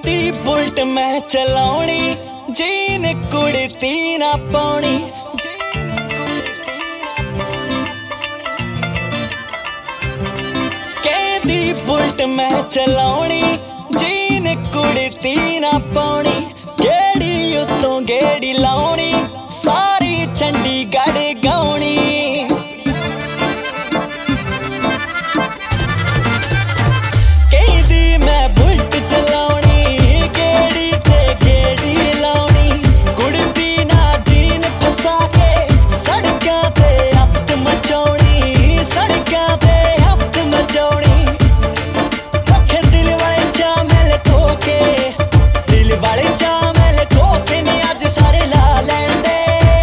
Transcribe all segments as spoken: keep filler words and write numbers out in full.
कहती बुलट मैं चलाउणी, जीन कुड़ती ना पाउणी। कहती बुलट मैं चलाउणी, जीन कुड़ती ना पाउणी। गेड़ी उत्तों गेड़ी लाउणी, सारी चंडीगढ़ गाउणी। कहती मैं बुलट चलाउणी, गेड़ी ते गेड़ी लाउणी। कुड़ती ना जीन फसा के, सड़कां ते हत्थ मचाउणी, सड़कां ते हत्थ मचाउणी। ओखे दिल वाले चा मैल धोके, दिल वाले चा मैल धोके ने अज सारे ला लैण दे।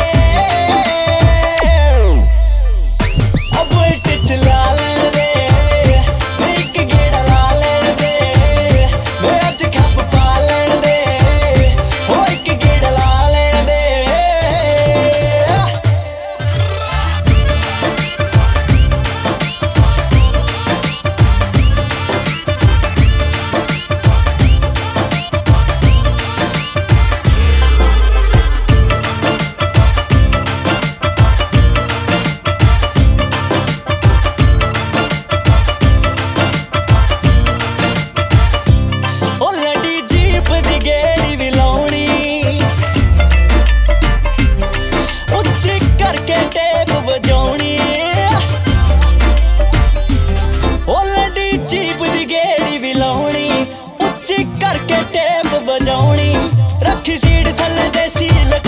ओ बुलट चला लैण दे, एक गेड़ा ला लैण दे। मैं अज खप पा लैण दे, ओ एक गेड़ा ला लैण दे। ओ लड़ी जीप दी गेड़ी भी लाउणी, उच्ची करके टेप बजाउणी। ओ लड़ी जीप दी गेड़ी भी लाउणी, उच्ची करके टेप बजाउणी। रखी सीट थल्ले देसी